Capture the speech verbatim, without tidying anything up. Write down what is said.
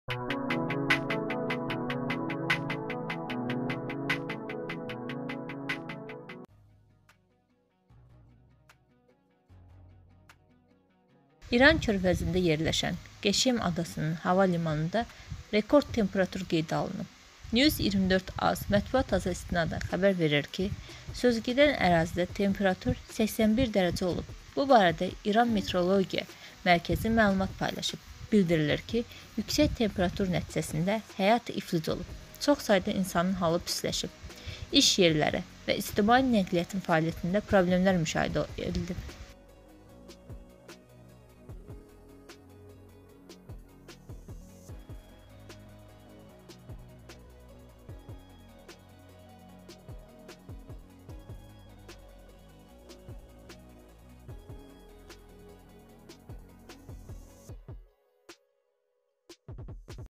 İran körfəzində yerləşən Qəşem adasının hava limanında rekord temperatur qeydə alınıb. News iyirmi dörd az mətbuat azı istinadən xəbər verir ki, sözügedən ərazidə temperatur səksən bir dərəcə olub. Bu barədə İran Meteorologiya Mərkəzi məlumat paylaşıb. Bildirilir ki, yüksək temperatur nəticəsində həyat iflic olub. Çox sayda insanın halı pisləşib. İş yerləri və ictimai nəqliyyatın fəaliyyətində problemlər müşahidə edilib.